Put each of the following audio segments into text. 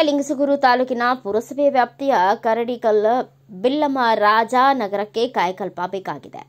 ಲಿಂಗಸಗೂರು ತಾಲೂಕಿನ ಪುರಸಭೆ ವ್ಯಾಪ್ತಿಯ ಕರಡಿಕಲ್ ಬಿಲ್ಲಮ್ಮ ರಾಜನಗರಕ್ಕೆ ಕಾಯಕಲ್ಪ ಬೇಕಾಗಿದೆ.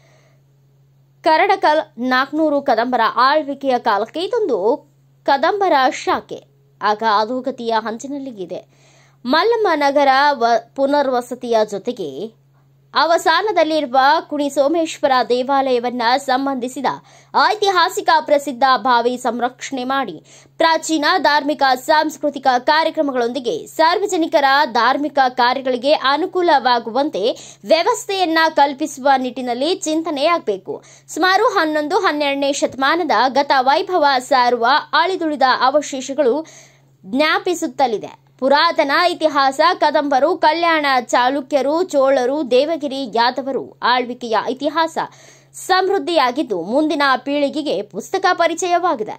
ಕರಡಕಲ್ 400 ಕದಂಬರ ಆಳ್ವಿಕೆಯ ಕಾಲಕ್ಕೆ ಇದೊಂದು ಕದಂಬರ ಶಾಖೆ ಆಗ ಅಧೋಗತಿಯ ಹಂಚಿನಲ್ಲಿದೆ. ಮಲ್ಲಮ್ಮ ನಗರ ಪುನರ್ವಸತಿಯ ಜೊತೆಗೆ ಅವಸಾನದಲ್ಲಿರುವ ಕುಣಿಸೋಮೇಶ್ವರ ದೇವಾಲಯವನ್ನ ಸಂಬಂಧಿಸಿದ ಐತಿಹಾಸಿಕ ಪ್ರಸಿದ್ಧ ಬಾವಿ ಸಂರಕ್ಷಣೆ ಮಾಡಿ ಪ್ರಾಚೀನ ಧಾರ್ಮಿಕ ಸಾಂಸ್ಕೃತಿಕ ಕಾರ್ಯಕ್ರಮಗಳೊಂದಿಗೆ ಸಾರ್ವಜನಿಕರ ಧಾರ್ಮಿಕ ಕಾರ್ಯಗಳಿಗೆ ಅನುಕೂಲವಾಗುವಂತೆ ವ್ಯವಸ್ಥೆಯನ್ನ ಕಲ್ಪಿಸುವ ನಿಟ್ಟಿನಲ್ಲಿ ಚಿಂತನೆಯಾಗಬೇಕು. ಸುಮಾರು 11-12ನೇ ಶತಮಾನದ ಗತ ವೈಭವ ಸಾರುವ ಅಳಿದುಳಿದ ಅವಶೇಷಗಳು ಜ್ಞಾಪಿಸುತ್ತಲಿದೆ. ಪುರಾತನ ಇತಿಹಾಸ ಕದಂಬರು, ಕಲ್ಯಾಣ ಚಾಲುಕ್ಯರು, ಚೋಳರು, ದೇವಗಿರಿ ಯಾದವರು ಆಳ್ವಿಕೆಯ ಇತಿಹಾಸ ಸಮೃದ್ಧಿಯಾಗಿದ್ದು ಮುಂದಿನ ಪೀಳಿಗೆಗೆ ಪುಸ್ತಕ ಪರಿಚಯವಾಗಿದೆ.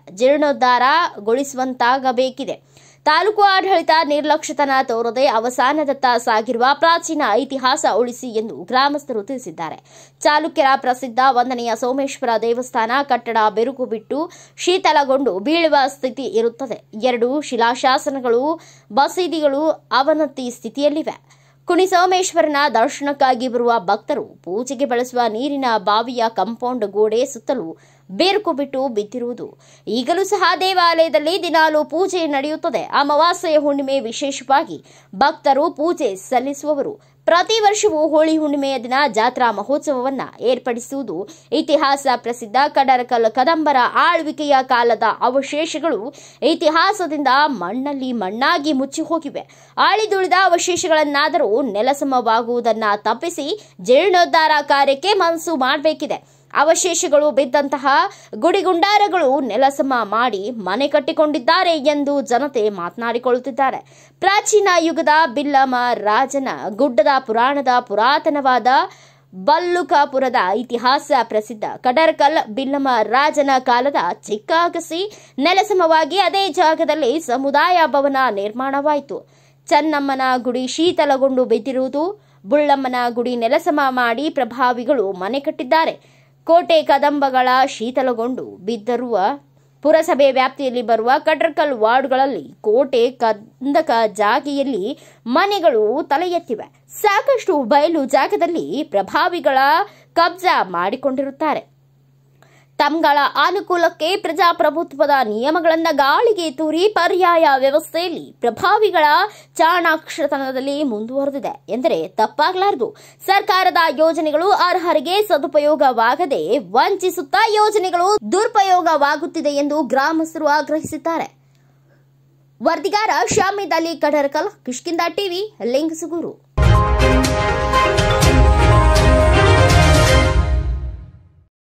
ಜೀರ್ಣೋದ್ಧಾರಗೊಳಿಸುವಂತಾಗಬೇಕಿದೆ. ತಾಲೂಕು ಆಡಳಿತ ನಿರ್ಲಕ್ಷ್ಯತನ ತೋರದೆ ಅವಸಾನದತ್ತ ಸಾಗಿರುವ ಪ್ರಾಚೀನ ಇತಿಹಾಸ ಉಳಿಸಿ ಎಂದು ಗ್ರಾಮಸ್ಥರು ತಿಳಿಸಿದ್ದಾರೆ. ಚಾಲುಕ್ಯರ ಪ್ರಸಿದ್ಧ ವಂದನೆಯ ಸೋಮೇಶ್ವರ ದೇವಸ್ಥಾನ ಕಟ್ಟಡ ಬೆರುಕು ಬಿಟ್ಟು ಶೀತಲಗೊಂಡು ಬೀಳುವ ಸ್ಥಿತಿ ಇರುತ್ತದೆ. 2 ಶಿಲಾಶಾಸನಗಳು, ಬಸದಿಗಳು ಅವನತಿ ಸ್ಥಿತಿಯಲ್ಲಿವೆ. ಕುಣಿಸೋಮೇಶ್ವರನ ದರ್ಶನಕ್ಕಾಗಿ ಬರುವ ಭಕ್ತರು ಪೂಜೆಗೆ ಬಳಸುವ ನೀರಿನ ಬಾವಿಯ ಕಾಂಪೌಂಡ್ ಗೋಡೆ ಸುತ್ತಲೂ ಬೇರುಕು ಬಿಟ್ಟು ಬಿದ್ದಿರುವುದು. ಈಗಲೂ ಸಹ ದೇವಾಲಯದಲ್ಲಿ ದಿನಾಲೂ ಪೂಜೆ ನಡೆಯುತ್ತದೆ. ಅಮಾವಾಸ್ಯೆಯ ಹುಣ್ಣಿಮೆ ವಿಶೇಷವಾಗಿ ಭಕ್ತರು ಪೂಜೆ ಸಲ್ಲಿಸುವವರು. ಪ್ರತಿ ವರ್ಷವೂ ಹೋಳಿ ಹುಣ್ಣಿಮೆಯ ದಿನ ಜಾತ್ರಾ ಮಹೋತ್ಸವವನ್ನು ಏರ್ಪಡಿಸುವುದು. ಇತಿಹಾಸ ಪ್ರಸಿದ್ಧ ಕಡರಕಲ್ ಕದಂಬರ ಆಳ್ವಿಕೆಯ ಕಾಲದ ಅವಶೇಷಗಳು ಇತಿಹಾಸದಿಂದ ಮಣ್ಣಲ್ಲಿ ಮಣ್ಣಾಗಿ ಮುಚ್ಚಿ ಹೋಗಿವೆ. ಆಳಿದುಳಿದ ಅವಶೇಷಗಳನ್ನಾದರೂ ನೆಲಸಮವಾಗುವುದನ್ನ ತಪ್ಪಿಸಿ ಜೀರ್ಣೋದ್ಧಾರ ಕಾರ್ಯಕ್ಕೆ ಮನಸ್ಸು ಮಾಡಬೇಕಿದೆ. ಅವಶೇಷಗಳು ಬಿದ್ದಂತಹ ಗುಡಿಗುಂಡಾರಗಳು ನೆಲಸಮ ಮಾಡಿ ಮನೆ ಕಟ್ಟಿಕೊಂಡಿದ್ದಾರೆ ಎಂದು ಜನತೆ ಮಾತನಾಡಿಕೊಳ್ಳುತ್ತಿದ್ದಾರೆ. ಪ್ರಾಚೀನ ಯುಗದ ಬಿಲ್ಲಮ್ಮ ರಾಜನ ಗುಡ್ಡದ ಪುರಾಣದ ಪುರಾತನವಾದ ಬಲ್ಲುಕಾಪುರದ ಇತಿಹಾಸ ಪ್ರಸಿದ್ಧ ಕಡರಕಲ್ ಬಿಲ್ಲಮ್ಮ ರಾಜನ ಕಾಲದ ಚಿಕ್ಕ ಅಗಸಿ ನೆಲಸಮವಾಗಿ ಅದೇ ಜಾಗದಲ್ಲಿ ಸಮುದಾಯ ಭವನ ನಿರ್ಮಾಣವಾಯಿತು. ಚೆನ್ನಮ್ಮನ ಗುಡಿ ಶೀತಲಗೊಂಡು ಬಿದ್ದಿರುವುದು. ಬುಳ್ಳಮ್ಮನ ಗುಡಿ ನೆಲಸಮ ಮಾಡಿ ಪ್ರಭಾವಿಗಳು ಮನೆ ಕಟ್ಟಿದ್ದಾರೆ. ಕೋಟೆ ಕದಂಬಗಳ ಶೀತಲಗೊಂಡು ಬಿದ್ದಿರುವ ಪುರಸಭೆ ವ್ಯಾಪ್ತಿಯಲ್ಲಿ ಬರುವ ಕಡರಕಲ್ ವಾರ್ಡ್ಗಳಲ್ಲಿ ಕೋಟೆ ಕಂದಕ ಜಾಗೆಯಲ್ಲಿ ಮನೆಗಳು ತಲೆ ಎತ್ತಿವೆ. ಸಾಕಷ್ಟು ಬಯಲು ಜಾಗದಲ್ಲಿ ಪ್ರಭಾವಿಗಳ ಕಬ್ಜಾ ಮಾಡಿಕೊಂಡಿರುತ್ತಾರೆ. ತಮ್ಗಳ ಅನುಕೂಲಕ್ಕೆ ಪ್ರಜಾಪ್ರಭುತ್ವದ ನಿಯಮಗಳನ್ನ ಗಾಳಿಗೆ ತೂರಿ ಪರ್ಯಾಯ ವ್ಯವಸ್ಥೆಯಲ್ಲಿ ಪ್ರಭಾವಿಗಳ ಚಾಣಾಕ್ಷತನದಲ್ಲಿ ಮುಂದುವರೆದಿದೆ ಎಂದರೆ ತಪ್ಪಾಗಲಾರದು. ಸರ್ಕಾರದ ಯೋಜನೆಗಳು ಅರ್ಹರಿಗೆ ಸದುಪಯೋಗವಾಗದೆ ವಂಚಿಸುತ್ತಾ ಯೋಜನೆಗಳು ದುರುಪಯೋಗವಾಗುತ್ತಿದೆ ಎಂದು ಗ್ರಾಮಸ್ಥರು ಆಗ್ರಹಿಸಿದ್ದಾರೆ. ವರದಿಗಾರ ಶಾಮಿದ್ ಅಲಿ, ಕಡರಕಲ್, ಕಿಷ್ಕಿಂಧ ಟಿವಿ, ಲಿಂಗಸಗೂರು.